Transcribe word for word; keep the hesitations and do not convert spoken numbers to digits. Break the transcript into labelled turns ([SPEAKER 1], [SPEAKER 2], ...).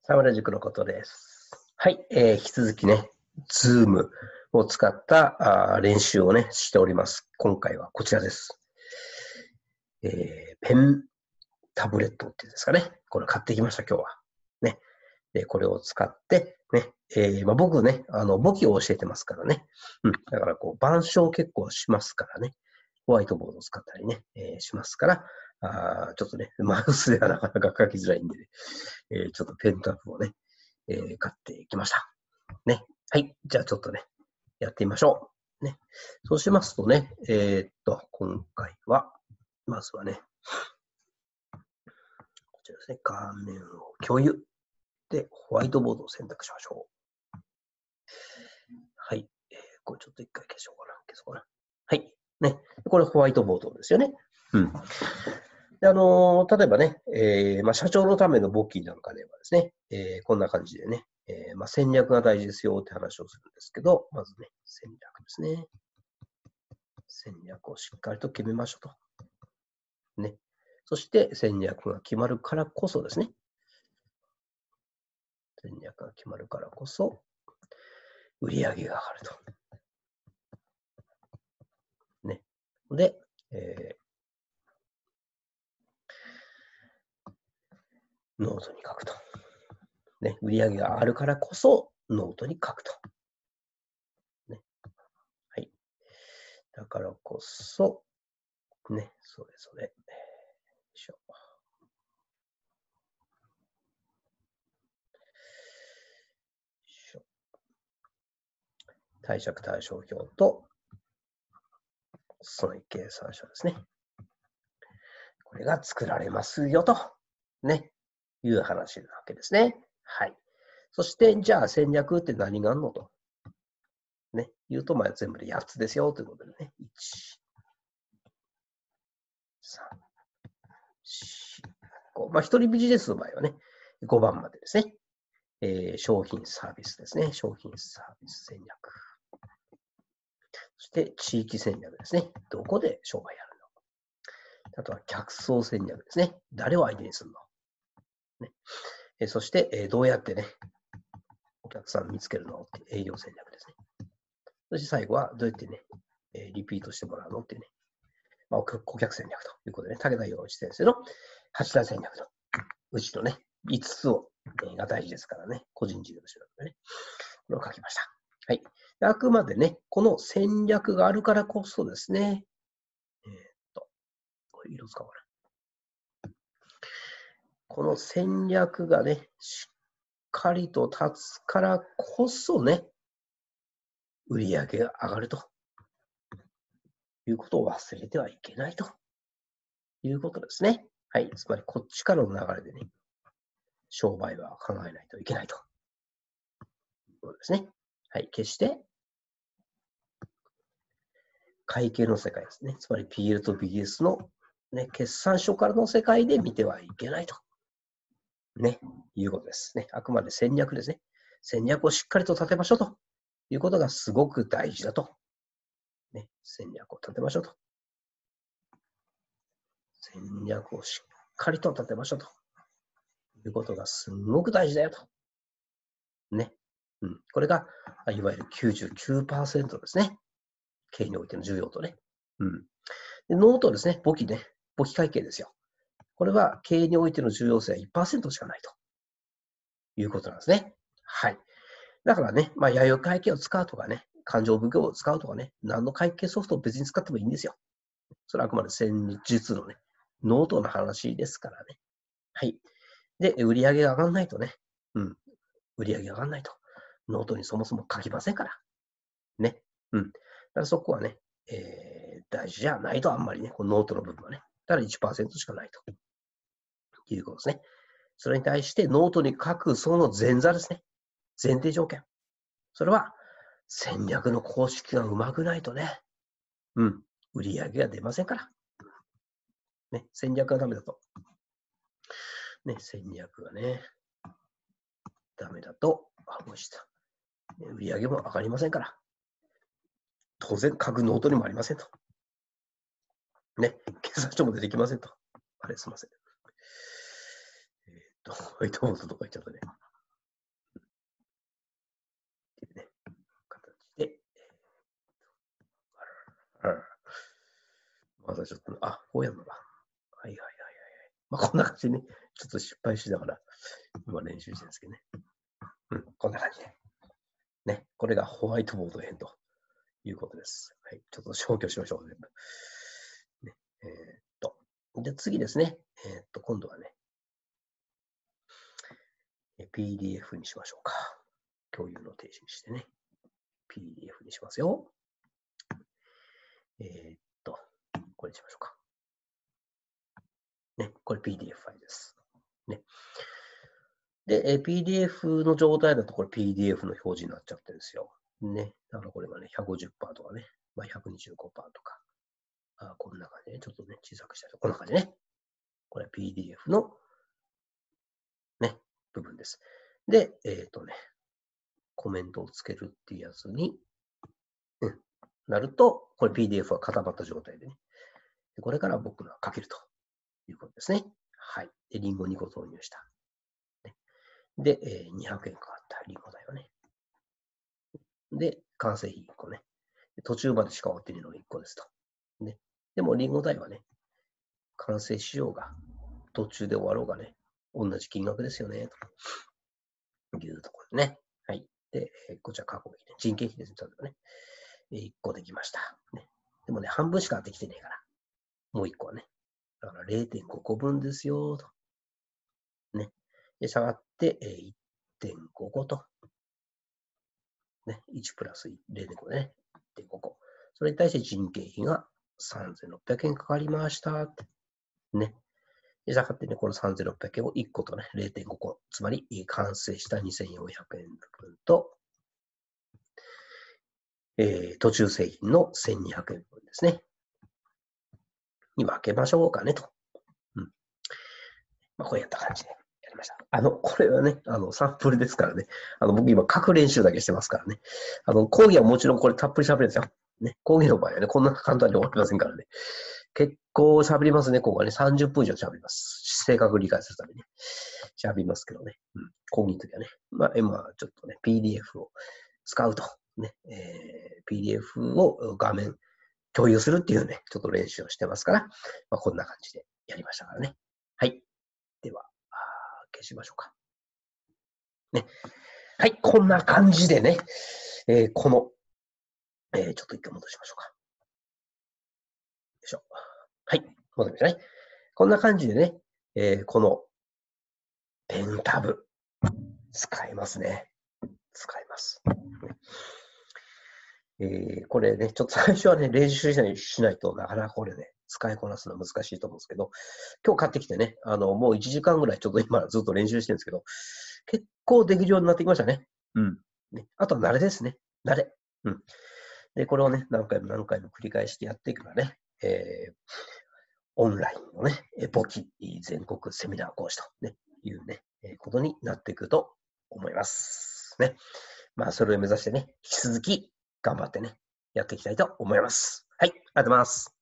[SPEAKER 1] 沢村塾のことです。はい、えー、引き続きね、Zoom を使ったあ練習をね、しております。今回はこちらです。えー、ペンタブレットっていうんですかね。これ買ってきました、今日は。ね。で、これを使って、ね、えー、まあ、僕ね、あの、簿記を教えてますからね。うん。だから、こう、板書結構しますからね。ホワイトボードを使ったりね、えー、しますから、あちょっとね、マウスではなかなか書きづらいんでね、えー、ちょっとペンタブをね、えー、買ってきました。ね。はい。じゃあちょっとね、やってみましょう。ね。そうしますとね、えー、っと、今回は、まずはね、こちらですね、画面を共有。で、ホワイトボードを選択しましょう。はい。えー、これちょっと一回消しようかな。消そうかな。はい。ね。これホワイトボードですよね。うん。であのー、例えばね、えーまあ、社長のための簿記なんかではですね、えー、こんな感じでね、えーまあ、戦略が大事ですよって話をするんですけど、まずね、戦略ですね。戦略をしっかりと決めましょうと。ね。そして戦略が決まるからこそですね。戦略が決まるからこそ、売り上げが上がると。ね。で、えー、ノートに書くと。ね。売り上げが上がるからこそ、ノートに書くと。ね。はい。だからこそ、ね。それぞれ。よいしょ。貸借対照表と損益計算書ですね。これが作られますよと、ね、いう話なわけですね。はい。そして、じゃあ戦略って何があるのと、ね、言うと、まあ全部でやっつですよということでね。いち、さん、よん、ご。まあ一人ビジネスの場合はね、ごばんまでですね。えー、商品サービスですね。商品サービス戦略。そして地域戦略ですね。どこで商売やるの？あとは客層戦略ですね。誰を相手にするの？ね、えそして、えどうやってね、お客さん見つけるのって営業戦略ですね。そして最後はどうやってね、えリピートしてもらうのっていうね、まあ、顧客戦略ということでね、武田洋一先生のはち大戦略と、うちのね、いつつを、えー、が大事ですからね、個人事業主なのでね、これを書きました。はい。あくまでね、この戦略があるからこそですね、えー、っと、これ色使おうかな。この戦略がね、しっかりと立つからこそね、売り上げが上がるということを忘れてはいけないということですね。はい。つまり、こっちからの流れでね、商売は考えないといけないということですね。はい。決して、会計の世界ですね。つまり、ピーエル と ビーエス の、ね、決算書からの世界で見てはいけないと。ね。いうことですね。あくまで戦略ですね。戦略をしっかりと立てましょうということがすごく大事だと。ね。戦略を立てましょうと。戦略をしっかりと立てましょうということがすごく大事だよと。ね。うん。これが、いわゆる きゅうじゅうきゅうパーセント ですね。経営においての重要とね。うん。でノートですね。簿記ね。簿記会計ですよ。これは経営においての重要性は いちパーセント しかないということなんですね。はい。だからね、まあ、弥生会計を使うとかね、勘定奉行を使うとかね、何の会計ソフトを別に使ってもいいんですよ。それはあくまで戦術のね、ノートの話ですからね。はい。で、売上が上がんないとね、うん。売上が上がんないと、ノートにそもそも書きませんから。ね。うん。だからそこはね、えー、大事じゃないと、あんまりね、このノートの部分はね。だから いちパーセント しかないということですね。それに対してノートに書くその前座ですね。前提条件。それは戦略の公式がうまくないとね、うん、売り上げが出ませんから。ね、戦略がダメだと。ね、戦略がね、ダメだと、あ、もうした。売り上げも上がりませんから。当然、書くノートにもありませんと。ね、決算書も出てきませんと。あれ、すいません。えっと、ホワイトボードとか言っちゃったね。 またちょっと、あ、こうやるのか。はいはいはいはい。まあ、こんな感じでね、ちょっと失敗しながら、今練習してるんですけどね。うん、こんな感じで。ね、これがホワイトボード編ということです。はい、ちょっと消去しましょう、全部。ね、えー、っと、で、次ですね。えー、っと、今度はね、ピーディーエフ にしましょうか。共有の停止にしてね。ピーディーエフ にしますよ。えー、っと、これにしましょうか。ね、これ ピーディーエフ ファイルです。ね。で、え ピーディーエフ の状態だとこれ ピーディーエフ の表示になっちゃってるんですよ。ね。だからこれがね、ひゃくごじゅっパーセント とかね、まあ、ひゃくにじゅうごパーセント とか、あこんな感じで、ね、ちょっとね、小さくしたいと、こんな感じね。これ ピーディーエフ のね、部分です。で、えっとね、コメントをつけるっていうやつに、うん、なると、これ ピーディーエフ は固まった状態でね、でこれから僕が書けるということですね。はい。で、リンゴにこ投入した。で、えー、にひゃくえんかかったリンゴ代はね。で、完成費いっこね。途中までしか終わってないのがいっこですと。ね。でも、リンゴ代はね、完成しようが、途中で終わろうがね、同じ金額ですよね、というところね。はい。で、こちら過去費ね。人件費ですね、例えばね。いっこできました。ね。でもね、半分しかできてねえから、もういっこはね。だから れいてんごこぶんですよ、と。ね。で、下がって、いってんごこと。ね。いちプラス れいてんご でね。いってんごこ。それに対して人件費がさんぜんろっぴゃくえんかかりました。ね。で、下がってね、このさんぜんろっぴゃくえんをいっことね、れいてんごこ。つまり、完成したにせんよんひゃくえん分と、えー、途中製品のせんにひゃくえん分ですね。に分けましょうかね、と。うん。まあ、こうやった感じでやりました。あの、これはね、あの、サンプルですからね。あの、僕今、書く練習だけしてますからね。あの、講義はもちろんこれたっぷり喋るんですよ。ね。講義の場合はね、こんな簡単に終わりませんからね。結構喋りますね、ここはね。さんじゅっぷん以上喋ります。正確理解するためにね。喋りますけどね。うん。講義の時はね。まあ、今、ちょっとね、ピーディーエフ を使うと。ね。えー、ピーディーエフ を画面共有するっていうね、ちょっと練習をしてますから、まあ、こんな感じでやりましたからね。はい。では、消しましょうか。ね。はい。こんな感じでね、えー、この、えー、ちょっと一回戻しましょうか。よいしょ。はい。戻りましたね。こんな感じでね、えー、このペンタブ、使えますね。使えます。えー、これね、ちょっと最初はね、練習しないとなかなかこれね、使いこなすのは難しいと思うんですけど、今日買ってきてね、あの、もういちじかんぐらいちょっと今ずっと練習してるんですけど、結構できるようになってきましたね。うん。ね、あとは慣れですね。慣れ。うん。で、これをね、何回も何回も繰り返してやっていくのはね、えー、オンラインのね、簿記全国セミナー講師と、ね、いうね、ことになっていくと思います。ね。まあ、それを目指してね、引き続き頑張ってね、やっていきたいと思います。はい、ありがとうございます。